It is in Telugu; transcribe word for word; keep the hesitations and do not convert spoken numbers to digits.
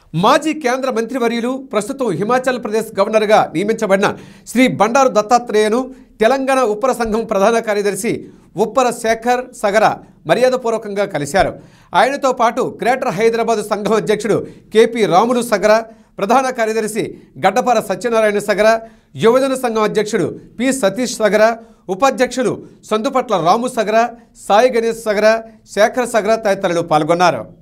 మాజీ కేంద్ర మంత్రివర్యులు ప్రస్తుతం హిమాచల్ ప్రదేశ్ గవర్నర్గా నియమించబడిన శ్రీ బండారు దత్తాత్రేయను తెలంగాణ ఉప్పర సంఘం ప్రధాన కార్యదర్శి ఉప్పర శేఖర్ సగర మర్యాదపూర్వకంగా కలిశారు. ఆయనతో పాటు గ్రేటర్ హైదరాబాద్ సంఘం అధ్యక్షుడు కేపీ రాములు సగర, ప్రధాన కార్యదర్శి గడ్డపార సత్యనారాయణ సగర, యువజన సంఘం అధ్యక్షుడు పి సతీష్ సగర, ఉపాధ్యక్షులు సందుపట్ల రాము సగర, సాయి గణేష్ సగర, శేఖర్ సగర తదితరులు పాల్గొన్నారు.